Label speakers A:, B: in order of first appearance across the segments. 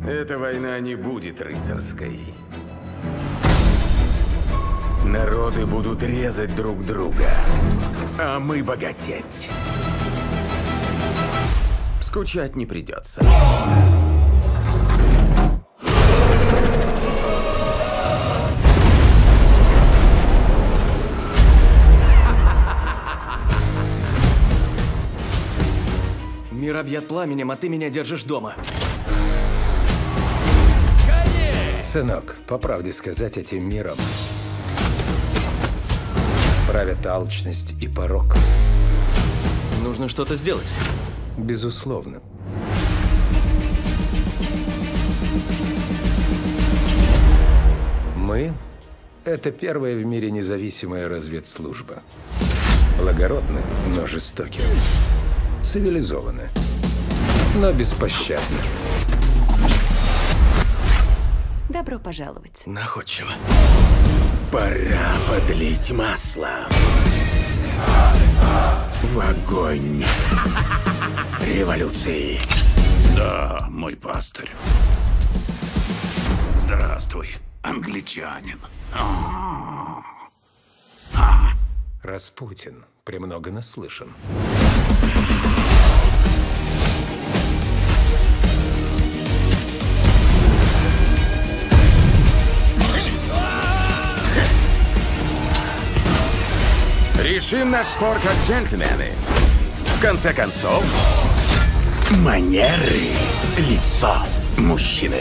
A: Эта война не будет рыцарской. Народы будут резать друг друга, а мы богатеть. Скучать не придется.
B: Мир объят пламенем, а ты меня держишь дома.
C: Сынок, по правде сказать, этим миром правят алчность и порок.
B: Нужно что-то сделать.
C: Безусловно. Мы — это первая в мире независимая разведслужба. Благородны, но жестоки. Цивилизованы, но беспощадны.
D: Добро пожаловать.
B: Находчиво.
A: Пора подлить масло в огонь революции.
E: Да, мой пастырь. Здравствуй, англичанин.
C: Распутин премного наслышан.
A: Решим наш спор как джентльмены. В конце концов, манеры — лицо мужчины.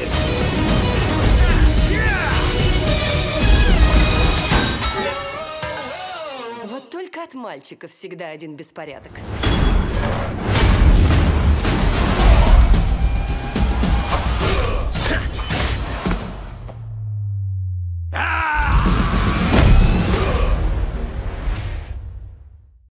D: Вот только от мальчиков всегда один беспорядок.